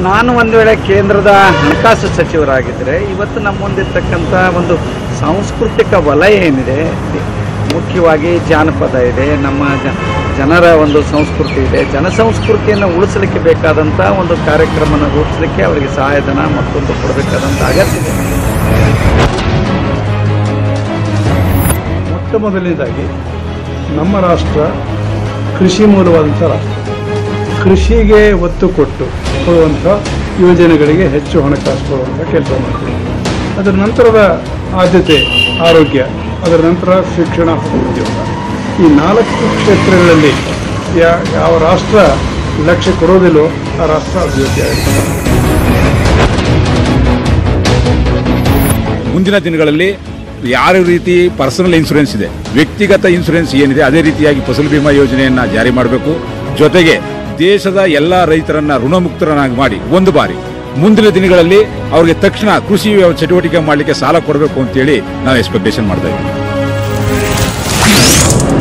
ನಾನು ಒಂದು ವೇಳೆ ಕೇಂದ್ರದ ಹಣಕಾಸು ಸಚಿವರಾಗಿದ್ದರೆ ಇವತ್ತು ನಮ್ಮ ಮುಂದಿರ್ತಕ್ಕಂಥ ಒಂದು ಸಾಂಸ್ಕೃತಿಕ ವಲಯ ಏನಿದೆ, ಮುಖ್ಯವಾಗಿ ಜಾನಪದ ಇದೆ, ನಮ್ಮ ಜನರ ಒಂದು ಸಂಸ್ಕೃತಿ ಇದೆ, ಜನಸಂಸ್ಕೃತಿಯನ್ನು ಉಳಿಸಲಿಕ್ಕೆ ಬೇಕಾದಂಥ ಒಂದು ಕಾರ್ಯಕ್ರಮನ ರೂಪಿಸಲಿಕ್ಕೆ ಅವರಿಗೆ ಸಹಾಯಧನ ಮತ್ತೊಂದು ಕೊಡಬೇಕಾದಂಥ ಅಗತ್ಯ ಇದೆ. ಮೊಟ್ಟ ಮೊದಲನೇದಾಗಿ ನಮ್ಮ ರಾಷ್ಟ್ರ ಕೃಷಿ ಮೂಲವಾದಂಥ ರಾಷ್ಟ್ರ. ಕೃಷಿಗೆ ಒತ್ತು ಕೊಡುವಂಥ ಯೋಜನೆಗಳಿಗೆ ಹೆಚ್ಚು ಹಣಕಾಸು ಕೊಡುವಂಥ ಕೆಲಸ ಮಾಡ್ತೀವಿ. ಅದರ ನಂತರದ ಆದ್ಯತೆ ಆರೋಗ್ಯ, ಅದರ ನಂತರ ಶಿಕ್ಷಣ, ಉದ್ಯೋಗ. ಈ 4 ಕ್ಷೇತ್ರಗಳಲ್ಲಿ ಯಾವ ರಾಷ್ಟ್ರ ಲಕ್ಷ್ಯ ಕೊಡೋದಿಲ್ಲೋ ಆ ರಾಷ್ಟ್ರ ಅಭಿವೃದ್ಧಿ ಆಗುತ್ತೆ. ಮುಂದಿನ ದಿನಗಳಲ್ಲಿ ಯಾವ ರೀತಿ ಪರ್ಸನಲ್ ಇನ್ಶೂರೆನ್ಸ್ ಇದೆ, ವ್ಯಕ್ತಿಗತ ಇನ್ಶೂರೆನ್ಸ್ ಏನಿದೆ, ಅದೇ ರೀತಿಯಾಗಿ ಫಸಲ್ ಬಿಮಾ ಯೋಜನೆಯನ್ನ ಜಾರಿ ಮಾಡಬೇಕು. ಜೊತೆಗೆ ದೇಶದ ಎಲ್ಲ ರೈತರನ್ನ ಋಣಮುಕ್ತರನ್ನಾಗಿ ಮಾಡಿ ಒಂದು ಬಾರಿ ಮುಂದಿನ ದಿನಗಳಲ್ಲಿ ಅವರಿಗೆ ತಕ್ಷಣ ಕೃಷಿ ಚಟುವಟಿಕೆ ಮಾಡಲಿಕ್ಕೆ ಸಾಲ ಕೊಡಬೇಕು ಅಂತೇಳಿ ನಾವು ಎಕ್ಸ್ಪೆಕ್ಟೇಷನ್ ಮಾಡ್ತಾ ಇದ್ದೀವಿ.